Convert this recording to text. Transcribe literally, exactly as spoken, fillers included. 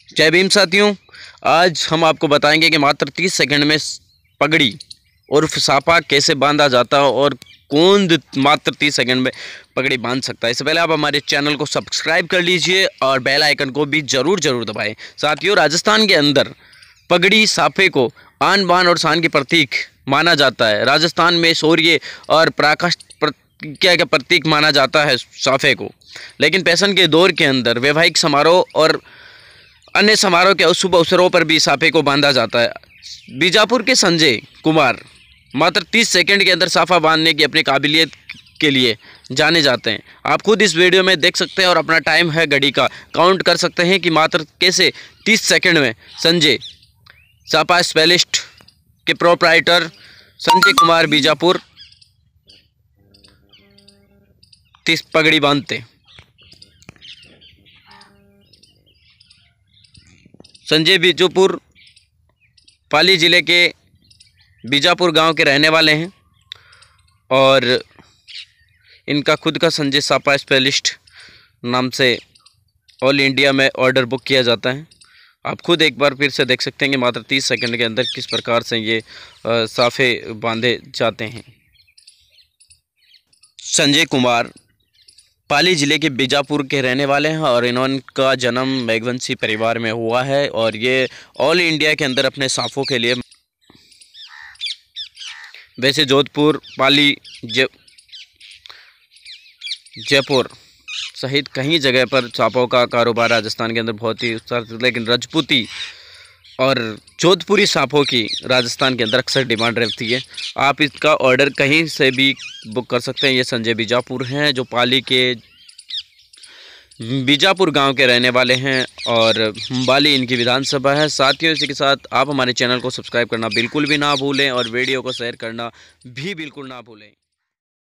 जय भीम साथियों, आज हम आपको बताएंगे कि मात्र तीस सेकंड में पगड़ी उर्फ सापा कैसे बांधा जाता है और कौन मात्र तीस सेकंड में पगड़ी बांध सकता है। इससे पहले आप हमारे चैनल को सब्सक्राइब कर लीजिए और बेल आइकन को भी ज़रूर ज़रूर दबाएं। साथियों, राजस्थान के अंदर पगड़ी साफे को आन बान और शान की प्रतीक माना जाता है। राजस्थान में शौर्य और पराकाष्ठ क्या का प्रतीक माना जाता है साफे को, लेकिन फैशन के दौर के अंदर वैवाहिक समारोह और अन्य समारोह के शुभ अवसरों पर भी साफे को बांधा जाता है। बीजापुर के संजय कुमार मात्र तीस सेकंड के अंदर साफा बांधने की अपनी काबिलियत के लिए जाने जाते हैं। आप खुद इस वीडियो में देख सकते हैं और अपना टाइम है घड़ी का काउंट कर सकते हैं कि मात्र कैसे तीस सेकंड में संजय सापा स्पेशलिस्ट के प्रोप्राइटर संजय कुमार बीजापुर तीस पगड़ी बांधते। संजय बीजापुर पाली ज़िले के बीजापुर गांव के रहने वाले हैं और इनका खुद का संजय सापा स्पेशलिस्ट नाम से ऑल इंडिया में ऑर्डर बुक किया जाता है। आप खुद एक बार फिर से देख सकते हैं कि मात्र तीस सेकंड के अंदर किस प्रकार से ये साफे बांधे जाते हैं। संजय कुमार पाली ज़िले के बीजापुर के रहने वाले हैं और इनका जन्म मेघवंशी परिवार में हुआ है और ये ऑल इंडिया के अंदर अपने साफों के लिए वैसे जोधपुर, पाली, जय जयपुर सहित कई जगह पर साफों का कारोबार राजस्थान के अंदर बहुत ही उत्साह, लेकिन राजपूती और जोधपुरी साफों की राजस्थान के अंदर अक्सर डिमांड रहती है। आप इसका ऑर्डर कहीं से भी बुक कर सकते हैं। ये संजय बीजापुर हैं जो पाली के बीजापुर गांव के रहने वाले हैं और बाली इनकी विधानसभा है। साथियों, इसी के साथ आप हमारे चैनल को सब्सक्राइब करना बिल्कुल भी ना भूलें और वीडियो को शेयर करना भी बिल्कुल ना भूलें।